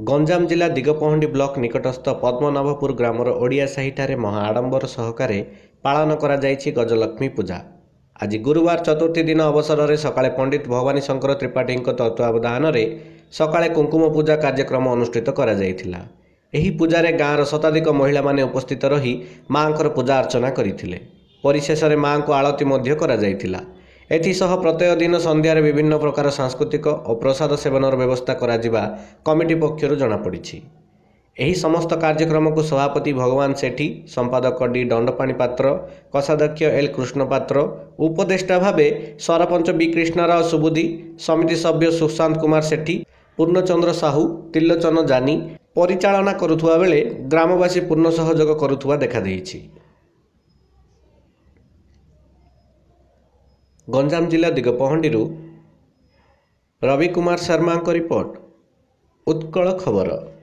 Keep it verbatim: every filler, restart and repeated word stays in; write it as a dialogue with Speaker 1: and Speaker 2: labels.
Speaker 1: गंजाम जिला दिगपहंडी ब्लॉक निकटस्थ पद्मनाभपुर ग्रामर ओडिया साहिठारे महा आडंबर सहकारे पालन करा जायछि गजलक्ष्मी पूजा। आज गुरुवार चतुर्थी दिन अवसर में सकाळे पंडित भवानी शंकर त्रिपाठी तत्वावधान में सकाळे कुंकुम पूजा कार्यक्रम अनुष्ठित करा जायथिला। एही पूजारे गाँवर शताधिक महिला माने उपस्थित रही मांकर पूजा अर्चना करथिले। परिशेष में मां को आळती मध्य करा जायथिला। एथिसह प्रत्येक दिन संध्यारे विभिन्न प्रकार सांस्कृतिक और प्रसाद सेवनर व्यवस्था करा जिबा कमिटी पक्षरु जणा पड़िछि। एही समस्त कार्यक्रम को सभापति भगवान सेठी, संपादक डी दंडपाणी पात्र, कोषाध्यक्ष एल कृष्ण पात्र, उपदेष्टा भावे सरपंच बी कृष्णाराव सुबुदी, समिति सभ्य सुशांत कुमार सेठी, पूर्णचंद्र साहू, तिलोचन जानी परिचालना करुथुवा बेले ग्रामवासी पूर्ण सहयोग करुथुवा देखा देइछि। गंजाम जिला दिगपहंडी रवि कुमार शर्मा रिपोर्ट, उत्कल खबर।